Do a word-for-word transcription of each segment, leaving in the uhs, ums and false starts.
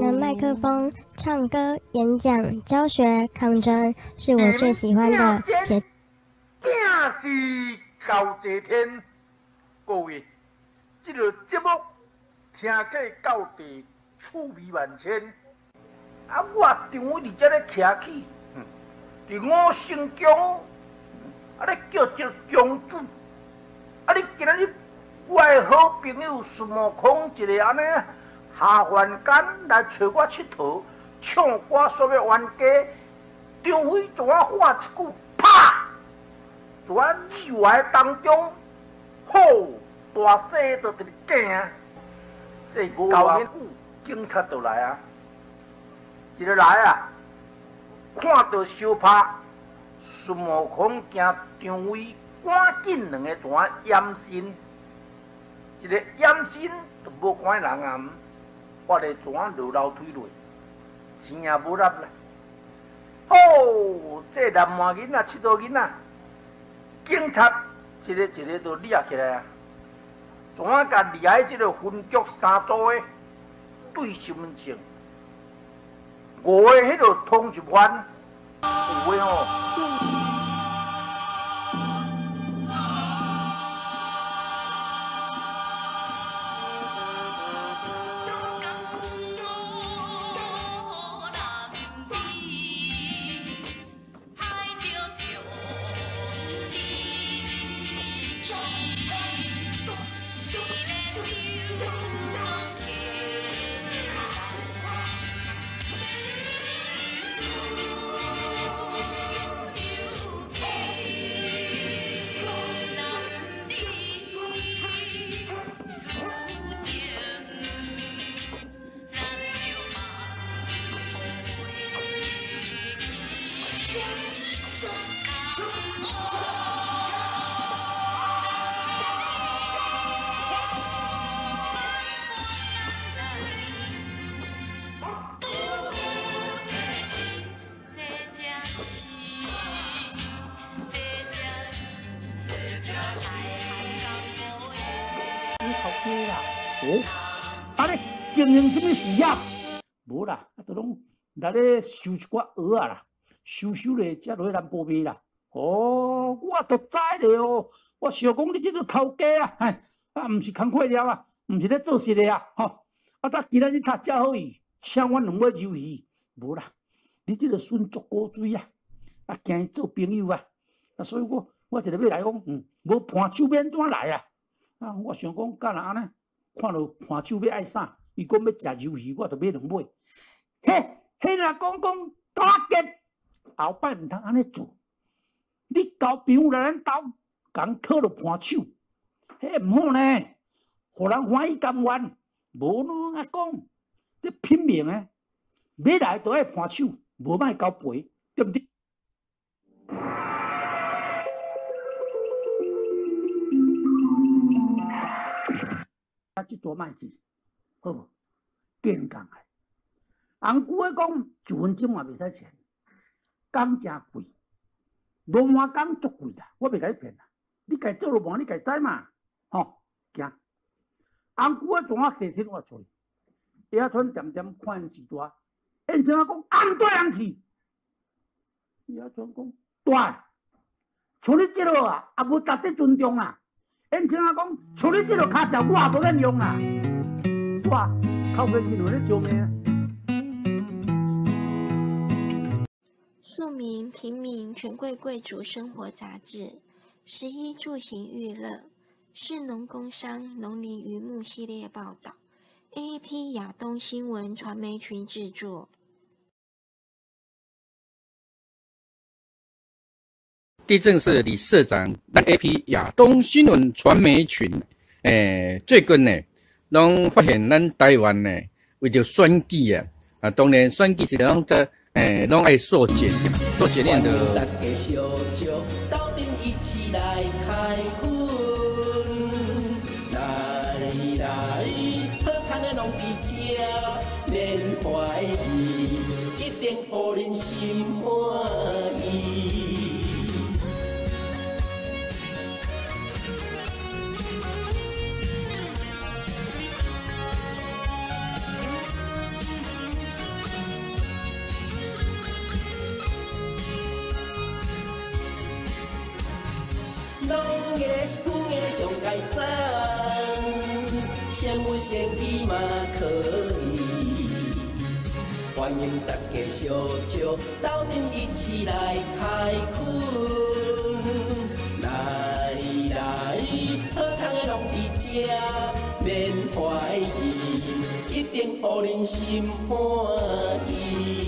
拿麦克风唱歌、演讲、教学、抗争，是我最喜欢的。也定是高济天，各位，这个节目听起到底趣味万千。啊，我张伟伫这咧徛起，伫五星宫，啊咧叫做公主，啊你今日我的好朋友孙悟空一个安尼下凡间来找我佚佗，唱歌煞要冤家，张伟怎啊喊一句啪，怎啊手来当中，好大细都伫惊，这五啊久警察就来啊。一个来啊，看到相拍，孙悟空惊张伟，赶紧两个船掩身。一个掩身就无关人啊，我个船落楼梯落，钱也无纳啦。哦，这南华囡仔、佚佗囡仔，警察一个一个都掠起来啊，怎甲掠喺这个分局三组的对身份证？五个迄个通一番，有诶吼。哦，啊咧经营什么事业？无啦，啊，都拢来咧收一寡蚵仔啦，收收咧，才落去南部卖啦。哦，我都知咧哦，我想讲你这个头家啊，哎，啊，毋是工课了啊，毋是咧做事的啊，吼。啊，但今仔日读遮好伊，请阮两尾鱿鱼，无啦，你这个孙足古锥啊，啊，惊伊做朋友啊，啊，所以我我一直要来讲，嗯，无盘手要安怎来啊？啊，我想讲，干若安尼？看到盘手要爱啥，伊讲要食鱿鱼，我就买两尾。嘿，嘿若讲讲大吉，后摆毋通安尼做。你交朋友来咱兜，共讨落盘手，嘿毋好呢，互人欢喜甘愿。无侬啊讲，这拼命诶，要来都爱盘手，无卖交陪，对毋对？啊，即撮卖去，好无？健康诶。红句诶讲，一分钟也袂使钱，工真贵，罗马工足贵啦，我袂甲你骗啦。你家做落盘，你家知嘛？吼，惊。红句诶怎啊细听我出？野村点点看时大，因像啊讲安对人去，野村讲大，像你即落啊，也无值得尊重啦。因像啊讲，像你这个卡小，我也无敢用啦。哇，靠背是为咧烧命。 庶民、平民、权贵贵族生活杂志，食衣住行娱乐，士农工商、农林渔牧系列报道 ，A A P 亚东新闻传媒群制作。 地震社理事长，咱 A P 亚东新闻传媒群，诶，最近呢，拢发现咱台湾呢，为着选举啊，啊，当然选举是拢在诶，拢爱受检验，受检验的。 上该赞，羡慕先机嘛可以。欢迎大家小招，斗阵一起来开垦。来来，好康的拢伫这，免怀疑，一定予人心欢喜。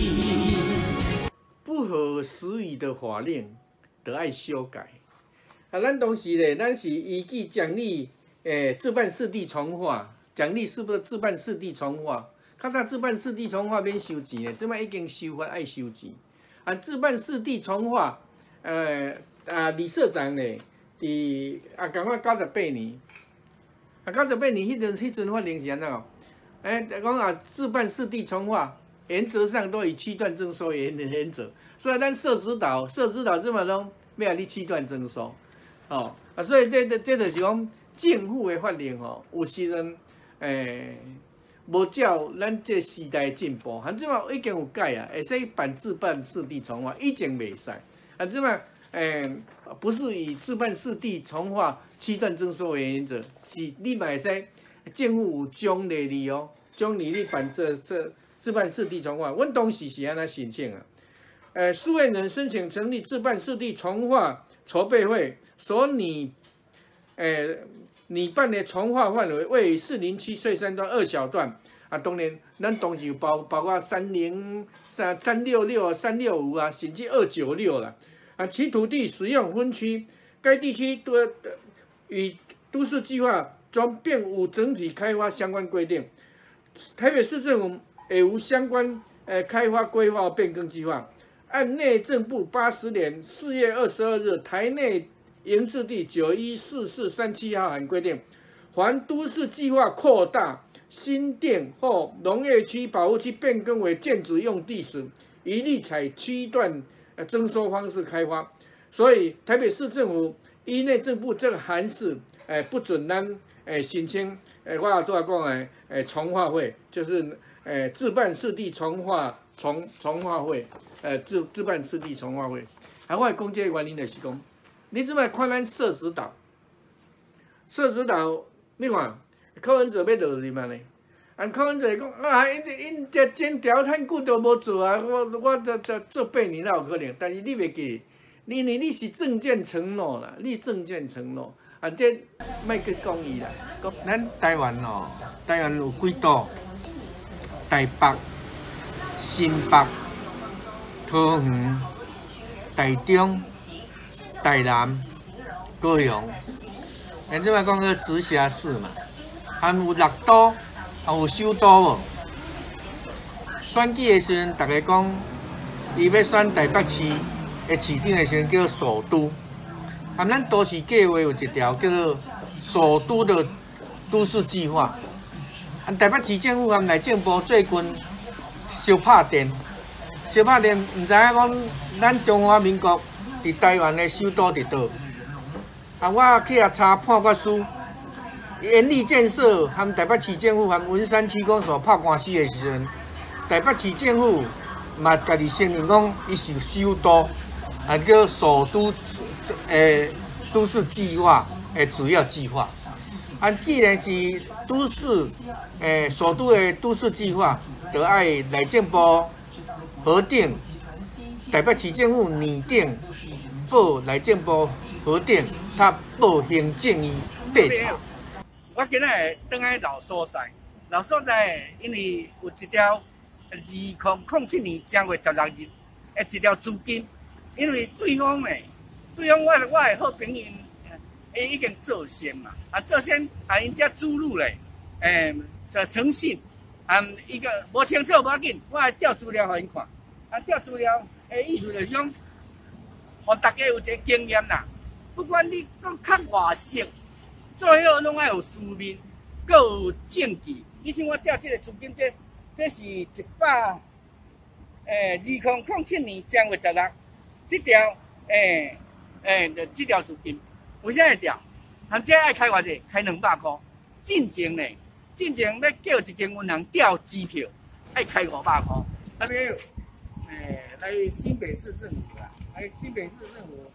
不合时宜的法令，得爱修改。啊，咱当时咧，咱是依据奖励，诶、欸，自办四地重划，奖励是不是自办四地重划？较早自办四地重划免收钱诶，即摆已经修法爱收钱。啊，自办四地重划，呃啊，李社长咧，伫啊，共我九十八年，啊，九十八年迄阵迄阵法令是安怎哦？诶、欸，讲啊，自办四地重划，原则上都以区段征收为原则。所以咱社指导、社指导即嘛拢要你区段征收，哦啊，所以这这这就是讲政府的法令吼，有时阵诶无照咱这时代进步，啊，即嘛已经有改啊，会使办自办四地重划，以前袂使，啊，即嘛诶不是以自办四地重划区段征收为原则，是你嘛会使政府有奖励你哦，奖励你办这这自办四地重划，阮当时是安那申请啊。呃，诉愿人申请成立自办四地重划筹备会，所拟，呃，拟办的重划范围位于士林区穗山段二小段啊。当然，咱当时有包包括三零三三六六、三六五啊，甚至二九六啦。啊，其土地使用分区，该地区都与都市计划中并无整体开发相关规定。台北市政府也无相关呃开发规划变更计划。按内政部八十年四月二十二日台内营制地九一四四三七号函规定，凡都市计划扩大、新店或农业区、保护区变更为建筑用地时，一律采区段征收方式开发。所以台北市政府依内政部这个函释，诶不准咱诶申请诶我都要讲诶诶重划会，就是诶自办四地重划重重划会。呃，自自办四地重划会，啊，我讲这个原因就是讲，你即摆看咱社指导，社指导，你看柯文哲要落去嘛呢？啊，柯文哲讲啊，因因这剪条太久都无做啊，我我这这做八年哪有可能？但是你袂记，你你你是政见承诺啦，你政见承诺，啊，这莫去讲伊啦。咱台湾哦，台湾有几岛？台北、新北。桃园、台中、台南、高雄，咱即摆讲个直辖市嘛，含有六都，还有首都无？选举的时阵，大家讲伊要选台北市的市长的时阵叫首都，含咱都市计划有一条叫做首都的都市计划，含台北市政府含内政部最近相拍电。小拍电，唔知影讲咱中华民国伫台湾的首都伫倒？啊，我去遐查判决书，原力建设含台北市政府含文山区公所拍官司的时阵，台北市政府嘛家己承认讲伊是首都，啊叫首都诶都市计划诶主要计划。啊，既然是都市诶首都的都市计划，就爱内政部。核定，台北市政府拟定，报内政部核定，他报行政院调查。我今日倒来老所在，老所在因为有一条二零零七年正月十六日的一条资金，因为对方诶，对方我我的好朋友，伊已经做先嘛，啊做先啊因遮注入咧，诶、欸，诚信，啊伊个无清楚无要紧，我来调资料互因看。啊，调资料，诶，意思就是讲，互大家有一个经验啦。不管你讲较外省，最好拢爱有书面，阁有证据。以前我调这个资金，这这是一百，诶，二零零七年正月十六，这条，诶，诶，这条资金，为啥会调？含这爱开偌济？开两百块。进前咧，进前要叫一间银行调支票，爱开五百块。啊，没有。诶，来新北市政府啦，来新北市政府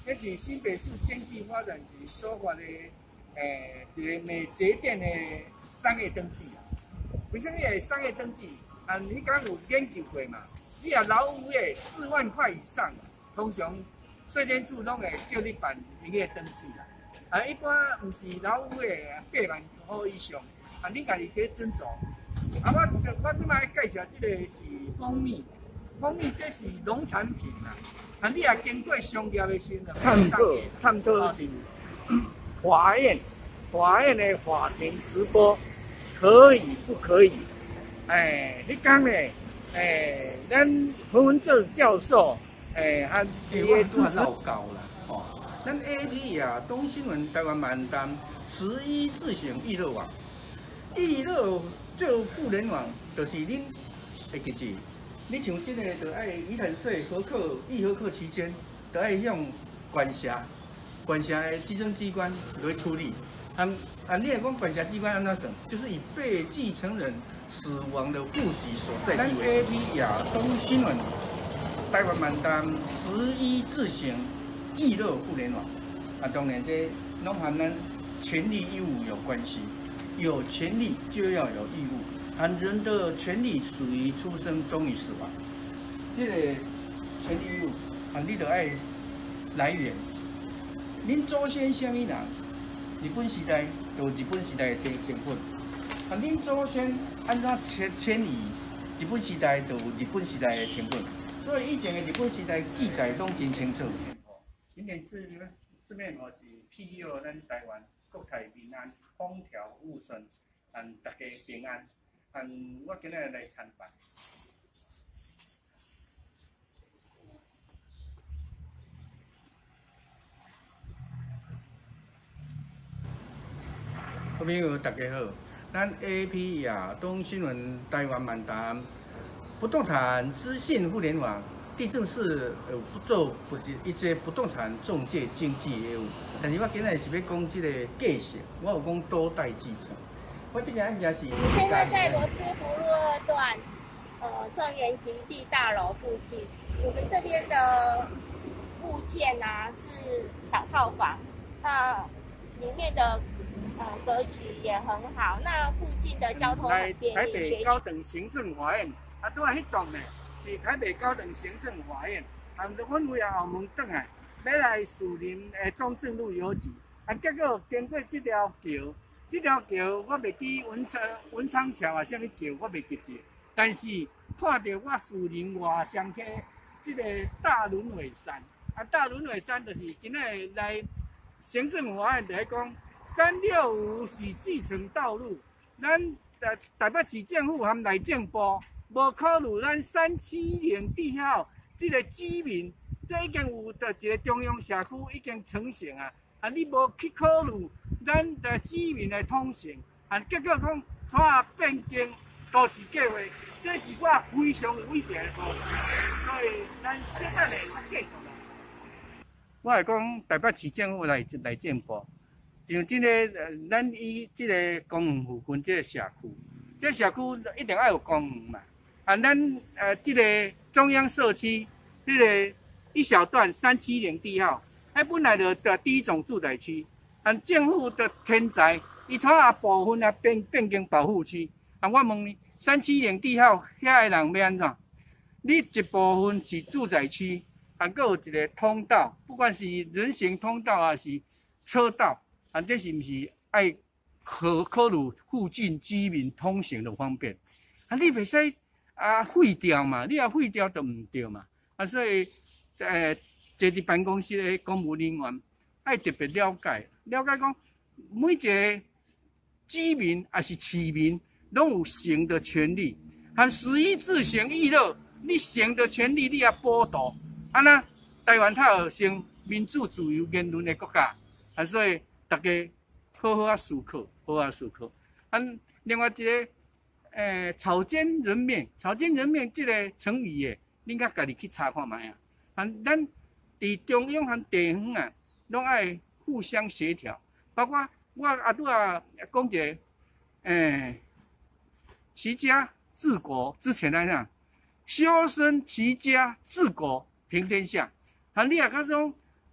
这是新北市经济发展局所发的，诶、呃，一个美节电的商业登记啊。为什么会商业登记？啊，你刚有研究过嘛？你若老有诶四万块以上，通常税电处拢会叫你办营业登记啦。啊，一般毋是老有诶八万块以上，啊，你家己去斟酌。啊，我我即摆介绍即个是蜂蜜，蜂蜜这是农产品啦。啊，你也经过商业的时候，探讨探讨是法院法院的法庭直播可以不可以？哎，你讲咧，哎，咱何文正教授，哎，他也支持老高啦，哦，咱 A P 啊，东新闻台湾漫谈十一自行娱乐网，娱乐这互联网就是恁会记住。你像这个，就爱遗产税核课、预核课期间，就爱向管辖、管辖的稽征机关来处理。啊啊，你来讲管辖机关安怎算？就是以被继承人死亡的户籍所在地为。A P 亚东新闻台湾漫谈十一自行娱乐互联网，啊，当然这拢和咱权利义务有关系，有权利就要有义务。啊，人的权利属于出生终于死亡，这个权利义务，啊，你得爱来源。恁祖先什么人？日本时代就日本时代的天天分，啊，恁祖先按怎迁迁移？日本时代就日本时代的天分，所以以前的日本时代记载拢真清楚。今年是这面我是庇佑咱台湾国泰民安，风调雨顺，嗯，大家平安。嗯，我今日来参拜。各位朋友，大家好，咱 A P 亚东新闻台湾漫谈不动产资讯互联网，地政士呃不做不是一些不动产中介经纪业务，但是我今日是要讲这个介绍，我有讲多代继承。我这边案件是。 你现在在罗斯福路二段，呃，状元极地大楼附近。我们这边的物件啊是小套房，那里面的呃格局也很好。那附近的交通很便利。 台北高等行政法院，啊，拄啊迄栋呢是台北高等行政法院，啊，阮为啊后门转来，要来树林诶中正路邮局，啊，结果经过这条桥。这条桥我袂记文昌文昌桥啊，啥物桥我袂记住，但是看到我树林外上溪这个大轮尾山，啊大轮尾山就是今日来行政法院来讲，三六五是继承道路，咱台台北市政府含内政部无考虑咱三七零地号这个居民，这已经有的一个中央社区已经成型啊。啊！你无去考虑咱的居民的通行，啊，结果讲带变更都市计划，这是我非常伟大的部分。所以咱小等下再继续啦。我是讲台北市政府来来政部，像这个呃，咱以这个公园附近这个社区，这个社区一定要有公园嘛。啊，咱呃这个中央社区这个一小段三七零地号。迄本来就的第一种住宅区，啊，政府的天才，伊带啊部分啊变变更保护区。啊，我问你，三七零地号遐个人要安怎？你一部分是住宅区，啊，佮有一个通道，不管是人行通道还是车道，啊，这是毋是爱考考虑附近居民通行的方便？啊，你袂使啊废掉嘛，你啊废掉就毋对嘛。啊，所以诶。坐伫办公室的公务人员，爱特别了解，了解讲每一个居民也是市民，拢有行的权利。含十一自行娱乐，你行的权利你也保护。安那台湾它成民主自由言论的国家，啊，所以大家好好啊思考，好好啊思考。啊，另外一个诶，草菅人命，草菅人命这个成语诶，恁甲家己去查看卖啊。啊，咱。伫中央和地方啊，拢爱互相协调。包括我啊，拄啊讲一个，诶，齐家治国之前来讲，修身齐家治国平天下。啊，你啊，讲种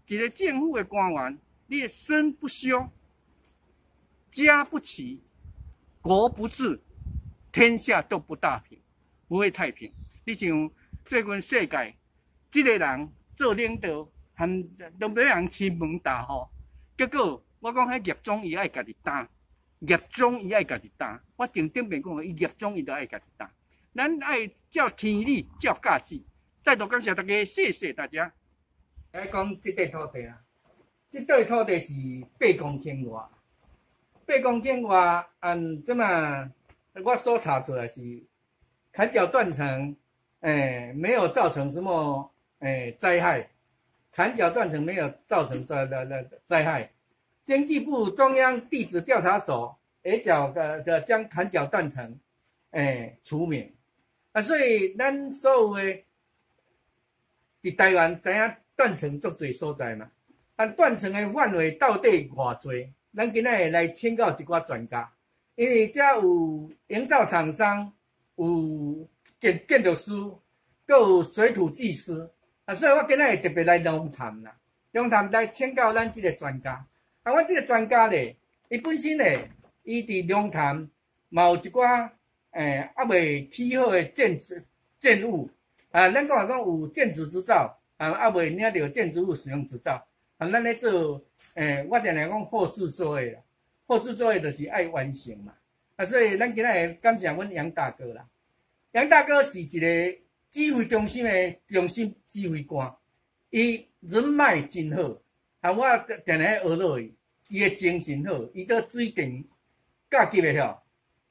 一个政府的官员，你的身不修，家不齐，国不治，天下都不大平，不会太平。你像最近世界，这个人做领导，含都俾人亲门大户，结果我讲迄业种伊爱家己担，业种伊爱家己担。我顶顶面讲，伊业种伊都爱家己担。咱爱照天理，照价值。再度感谢大家，谢谢大家。来讲这块土地啊，这块土地是八公顷外，八公顷外，按怎么我所查出来是砍脚断层，诶、欸，没有造成什么诶、欸、灾害，砍脚断层没有造成灾的的灾害。经济部中央地质调查所也叫个个将砍脚断层诶、欸、除名啊，所以咱所有的伫台湾知影。断层足侪所在嘛，但断层的范围到底偌侪？咱今仔日来请教一寡专家，因为遮有营造厂商，有建建筑师，阁有水土技师，啊，所以我今仔日特别来龙潭啦，龙潭来请教咱即个专家。啊，我即个专家咧，伊本身咧，伊伫龙潭嘛有一寡诶还未起好的建筑建物，啊，咱讲讲有建筑执照。啊，还未领到建筑物使用执照，啊，咱咧做，诶、欸，我定定讲后置作业啦，后置作业就是爱完成嘛，啊，所以咱今仔日感谢阮杨大哥啦，杨大哥是一个指挥中心的中心指挥官，伊人脉真好，啊，我定定咧学落伊，伊的精神好，伊做水电甲级的吼，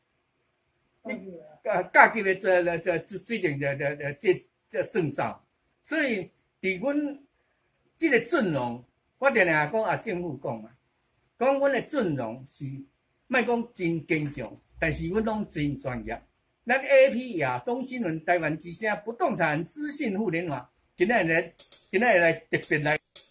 甲甲级的这这这水电的的的这这证照，所以。伫阮即个阵容，我定定讲啊，政府讲嘛，讲阮的阵容是莫讲真坚强，但是阮拢真专业。咱 A P 亚东新闻台湾之声不动产资讯互联网，今仔日来，今仔日来特别来。